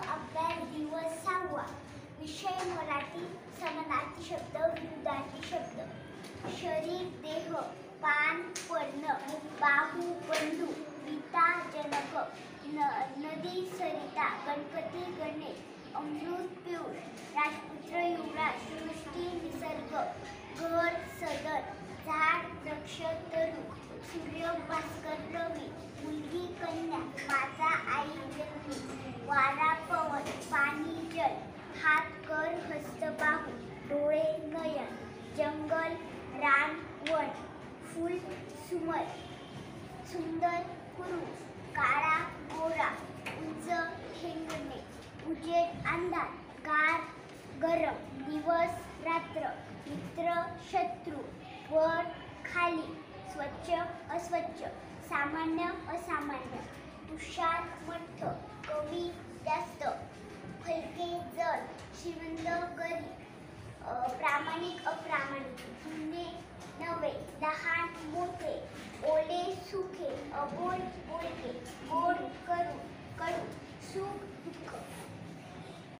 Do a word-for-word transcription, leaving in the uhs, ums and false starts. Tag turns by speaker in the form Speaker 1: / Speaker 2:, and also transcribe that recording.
Speaker 1: अभ्यास दिवस सहावा. विषय मराठी. समानार्थी शब्द, विरुद्धार्थी शब्द. शरीर देह, पान पर्ण, बाहू बंधू, पिता जनक, नदी सरिता, गणपती गणेश, अमृत पियुष, राजपुत्र युवराज, सृष्टी निसर्ग, घर सदर, झाड वृक्ष तरु, सूर्य भास्कर रवी, मुलगी कन्या, माता आई जन्मी, वारा पवन, पाणी जल, हात कर हस्त बाहू, डोळे नयन, जंगल रान वन, फूल सुमल, सुंदर पुरुष, काळा गोरा, उंच ठेंगणे, उजेड अंधार, गार गरम, दिवस रात्र, मित्र शत्रू, वर खाली, स्वच्छ अस्वच्छ, सामान्य असामान्य, तुषार मठ, कमी जास्त, फलके जड, श्रीमंत गरीब, प्रामाणिक अप्रामाणिक, जुने नवे, लहान मोठे, ओले सुखे, अबोल बोलके,